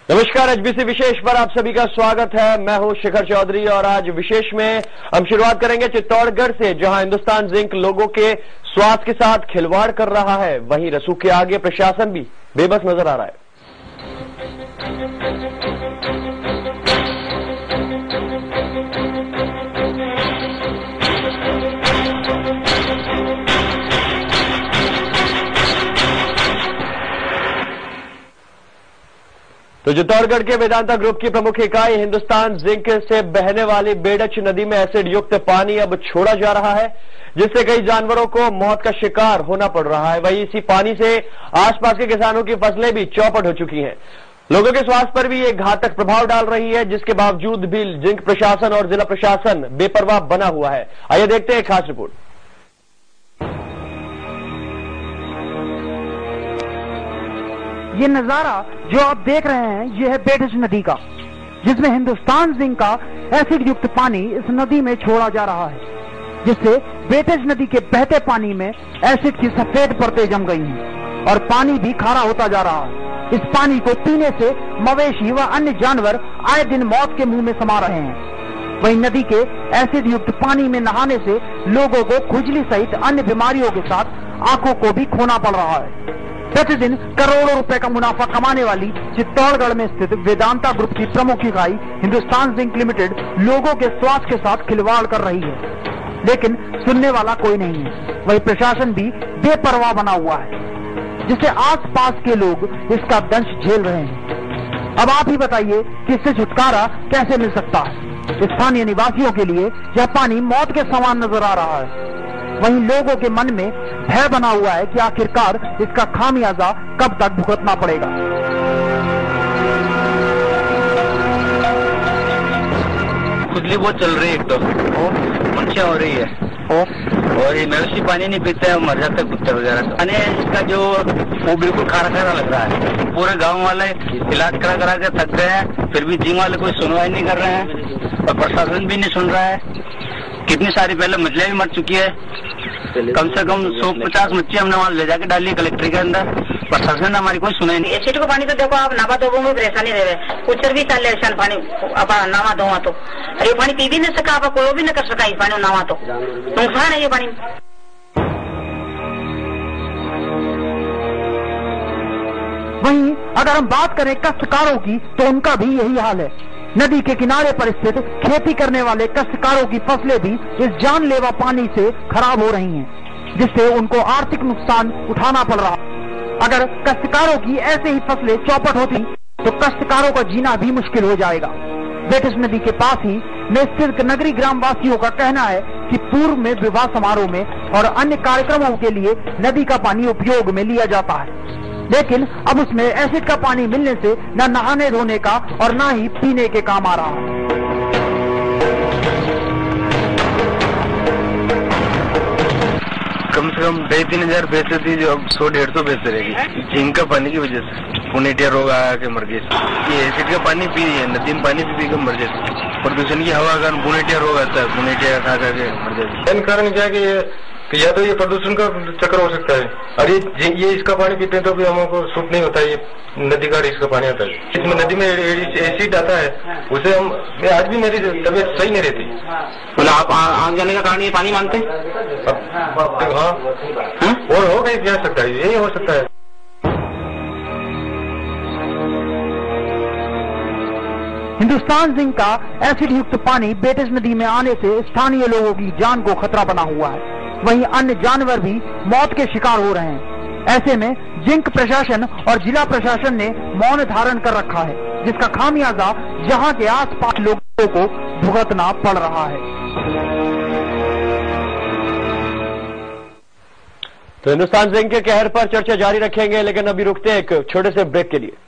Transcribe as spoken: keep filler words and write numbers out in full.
नमस्कार, एचबीसी विशेष पर आप सभी का स्वागत है। मैं हूं शिखर चौधरी और आज विशेष में हम शुरुआत करेंगे चित्तौड़गढ़ से, जहां हिंदुस्तान जिंक लोगों के स्वास्थ्य के साथ खिलवाड़ कर रहा है। वहीं रसूख के आगे प्रशासन भी बेबस नजर आ रहा है। तो चित्तौड़गढ़ के वेदांता ग्रुप की प्रमुख इकाई हिंदुस्तान जिंक से बहने वाली बेडच नदी में एसिड युक्त पानी अब छोड़ा जा रहा है, जिससे कई जानवरों को मौत का शिकार होना पड़ रहा है। वहीं इसी पानी से आसपास के किसानों की फसलें भी चौपट हो चुकी हैं। लोगों के स्वास्थ्य पर भी एक घातक प्रभाव डाल रही है, जिसके बावजूद भी जिंक प्रशासन और जिला प्रशासन बेपरवाह बना हुआ है। आइए देखते हैं खास रिपोर्ट। ये नजारा जो आप देख रहे हैं, ये है बेडच नदी का, जिसमें हिंदुस्तान जिंक का एसिड युक्त पानी इस नदी में छोड़ा जा रहा है, जिससे बेडच नदी के बहते पानी में एसिड की सफेद परतें जम गई हैं और पानी भी खारा होता जा रहा है। इस पानी को पीने से मवेशी व अन्य जानवर आए दिन मौत के मुंह में समा रहे हैं। वहीं नदी के एसिड युक्त पानी में नहाने से लोगों को खुजली सहित अन्य बीमारियों के साथ आंखों को भी खोना पड़ रहा है। प्रतिदिन करोड़ों रुपए का मुनाफा कमाने वाली चित्तौड़गढ़ में स्थित वेदांता ग्रुप की प्रमुख इकाई हिंदुस्तान जिंक लिमिटेड लोगों के स्वास्थ्य के साथ खिलवाड़ कर रही है, लेकिन सुनने वाला कोई नहीं है। वही प्रशासन भी बेपरवाह बना हुआ है, जिससे आसपास के लोग इसका दंश झेल रहे हैं। अब आप ही बताइए कि इससे छुटकारा कैसे मिल सकता है। स्थानीय निवासियों के लिए यह पानी मौत के समान नजर आ रहा है। वहीं लोगों के मन में भय बना हुआ है कि आखिरकार इसका खामियाजा कब तक भुगतना पड़ेगा। खुजली बहुत चल रही है, एक तो मुंशिया हो रही है और ये मवेशी पानी नहीं पीते हैं, मर जाते कुत्ते वगैरह। पानी इसका जो वो बिल्कुल खारा खारा लग रहा है। पूरे गांव वाले इलाज करा करा के थक गए हैं, फिर भी जिंक वाले कोई सुनवाई नहीं कर रहे हैं और प्रशासन भी नहीं सुन रहा है। कितनी सारी पहले मछलियां भी मर चुकी है, कम से कम सौ पचास मच्छियां हमने वहाँ ले जाके डाली कलेक्ट्री के अंदर। प्रशासन ने हमारी कोई सुनाई नहीं। एसिड को पानी तो देखो आप नावा धोबों में परेशानी देवे, कुछ भी चाल ऐसा पानी आप नावा धोवा तो ये पानी पी भी नहीं सका, आप कोई भी नहीं कर सका। इस पानी नावा तो नुकसान है ये पानी। वहीं अगर हम बात करें काश्तकारों की, तो उनका भी यही हाल है। नदी के किनारे पर स्थित खेती करने वाले काश्तकारों की फसलें भी इस जानलेवा पानी से खराब हो रही हैं, जिससे उनको आर्थिक नुकसान उठाना पड़ रहा। अगर काश्तकारों की ऐसे ही फसलें चौपट होती तो काश्तकारों का जीना भी मुश्किल हो जाएगा। बेडच नदी के पास ही में स्थित नगरी ग्राम वासियों का कहना है कि पूर्व में विवाह समारोह में और अन्य कार्यक्रमों के लिए नदी का पानी उपयोग में लिया जाता है, लेकिन अब उसमें एसिड का पानी मिलने से न नहाने धोने का और न ही पीने के काम आ रहा है। कम से कम ढाई तीन हजार भैंसे थी, जो अब सौ डेढ़ सौ भैंसे रहेगी जिंक का पानी की वजह से। पुनेटिया रोग आया के मर गए। ये एसिड का पानी पी रही है, नदी में पानी से पी कर मर जाती। प्रदूषण की हवा का पुनेटिया रोग आता है, पुनेटिया खा करके मर जाती। कारण क्या कि ये कि या तो ये प्रदूषण का चक्कर हो सकता है, और ये ये इसका पानी पीते हैं तो भी हमको सूट नहीं होता है। ये नदी का इसका पानी आता है, इसमें नदी में एसिड आता है, उसे हम आज भी मेरी तबीयत सही नहीं रहती। बोला आप आग जाने का कारण ये पानी मानते हैं? हाँ, और हो गई जा सकता है, यही हो सकता है। हिंदुस्तान जिंक का एसिड युक्त पानी बेडच नदी में आने से स्थानीय लोगों की जान को खतरा बना हुआ है। वहीं अन्य जानवर भी मौत के शिकार हो रहे हैं। ऐसे में जिंक प्रशासन और जिला प्रशासन ने मौन धारण कर रखा है, जिसका खामियाजा जहां के आसपास लोगों को भुगतना पड़ रहा है। तो हिंदुस्तान जिंक के कहर पर चर्चा जारी रखेंगे, लेकिन अभी रुकते हैं एक छोटे से ब्रेक के लिए।